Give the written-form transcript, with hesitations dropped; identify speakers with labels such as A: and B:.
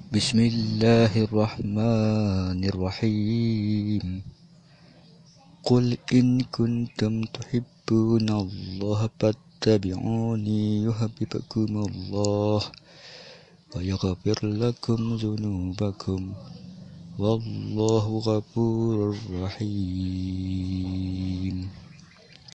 A: بسم الله الرحمن الرحيم. قل إن كنتم تحبون الله فاتبعوني يحببكم الله ويغفر لكم ذنوبكم والله غفور رحيم.